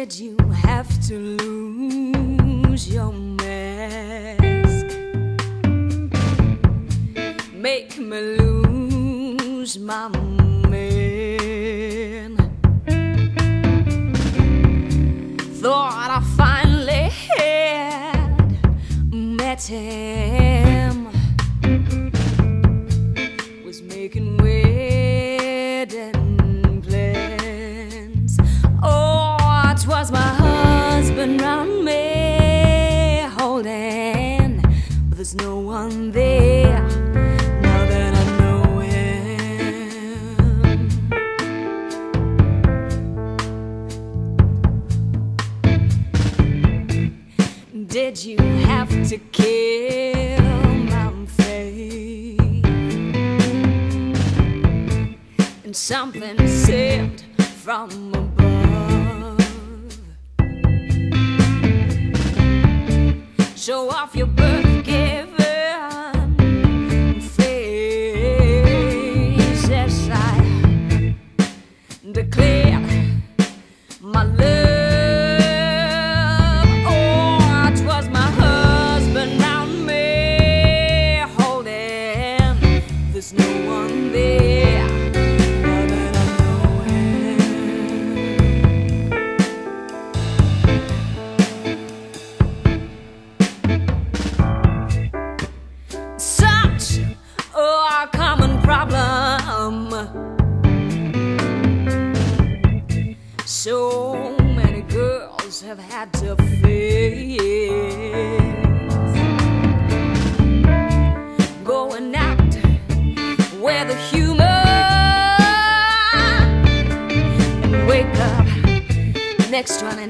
Did you have to lose your mask? Make me lose my man. Thought I finally had met him. Was making wedding plans. Oh, it was my husband round me holding, but there's no one there now that I know him. Did you have to kill my faith? And something said from above, show off your birth-given face as I declare my love. Oh, it was my husband round me holding. There's no one there now that I know him. Such a common problem. So many girls have had to face. Going out with a humor and wake up next one